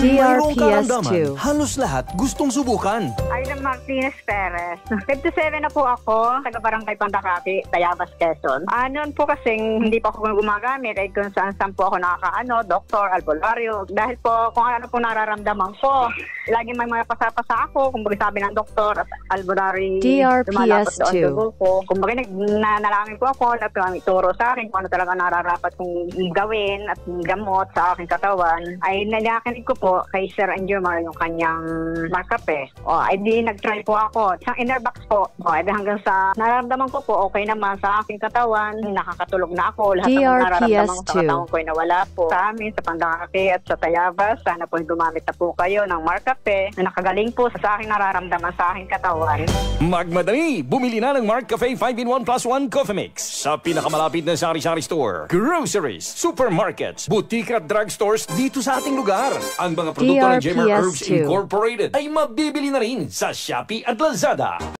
Kung mayroong karamdaman, DRPS2. halos lahat gustong subukan. Aida Martinez Perez. 57 na po ako, taga Barangay Pandakati, Tayabas, Quezon. Noon po kasing hindi pa ako gumagamit, ay kung saan po ako nakakaano, doktor, albularyo. Dahil po kung ano po nararamdaman ko, lagi may mga pasapasa ako, kung sabi ng doktor at albularyo, lumalapot doon DRPS2. dugo ko. Kung nanalangin po ako, nagturo sa akin kung ano talaga nararapat kong gawin at gamot sa aking katawan, ay nalakinig ko po kay Sir Anjomar yung kanyang markape. Ay di nag-try po ako. Isang inner box po. Ay hanggang sa nararamdaman ko po, okay naman sa aking katawan. Nakakatulog na ako. Lahat ng nararamdaman ko sa katawan ko ay nawala po. Sa amin, sa Pandakati at sa Tayabas, sana po gumamit na po kayo ng markape na nakagaling po sa aking nararamdaman sa aking katawan. Magmadali! Bumili na ng Mark Cafe 5-in-1 plus 1 Coffee Mix sa pinakamalapit na sari-sari store, groceries, supermarkets, boutique at drugstores dito sa ating lugar. Ang mga produkto ng Jemar Herbs DRPS2. Incorporated ay mabibili na rin sa Shopee at Lazada.